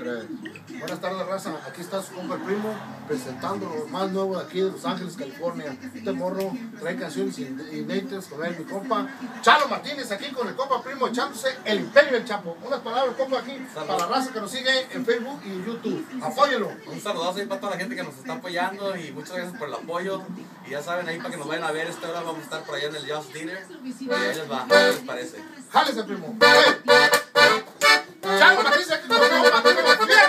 crees. Buenas tardes, raza. Aquí está su compa el primo presentando lo más nuevo de aquí de Los Ángeles, California. Este morro trae canciones inéditas con él, mi compa Chalo Martínez, aquí con el compa primo echándose el Imperio del Chapo. Unas palabras, compa, aquí para la raza que nos sigue en Facebook y en YouTube. Apóyelo. Un saludazo ahí para toda la gente que nos está apoyando y muchas gracias por el apoyo. Y ya saben, ahí para que nos vayan a ver, esta hora vamos a estar por allá en el Just Dinner. Y ahí les va, ¿qué les parece? Jálese, primo. Chalo Martínez aquí con el compa primo.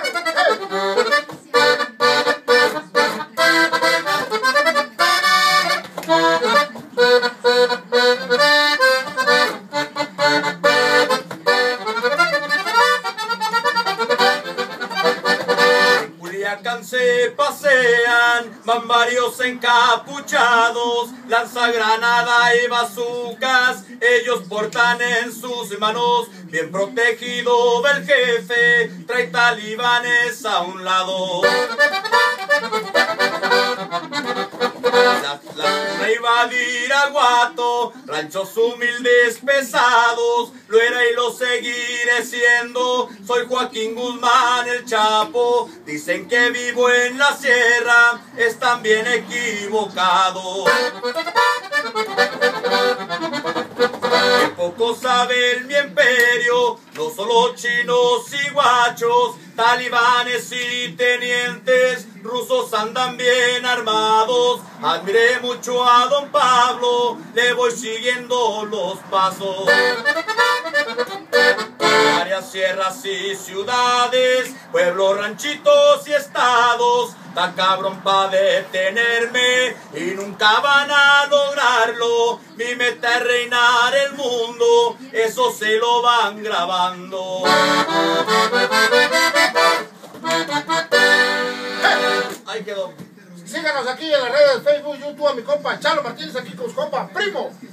Se pasean, van varios encapuchados, lanzagranada y bazucas, ellos portan en sus manos, bien protegido del jefe, trae talibanes a un lado. La iba a Iraguato, ranchos humildes pesados, lo era y lo seguiré siendo, soy Joaquín Guzmán el Chapo, dicen que vivo en la sierra, están bien equivocados. Que poco sabe mi imperio, no solo chinos y guachos, talibanes y tenientes, rusos andan bien armados. Admiré mucho a don Pablo, le voy siguiendo los pasos. Varias sierras y ciudades, pueblos, ranchitos y estados, tan cabrón pa' detenerme y nunca van a lograrlo. Mi meta es reinar el mundo, eso se lo van grabando. Ahí quedó. Síganos aquí en las redes de Facebook, YouTube, a mi compa Chalo Martínez, aquí con su compa primo